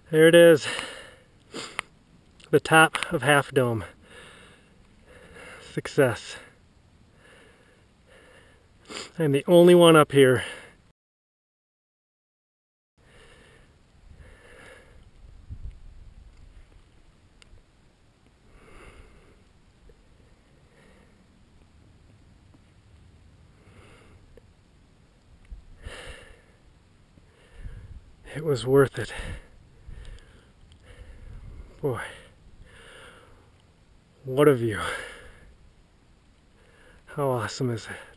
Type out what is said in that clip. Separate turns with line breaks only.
There it is, the top of Halfdome. Success. I'm the only one up here. It was worth it. Boy, what a view. How awesome is it?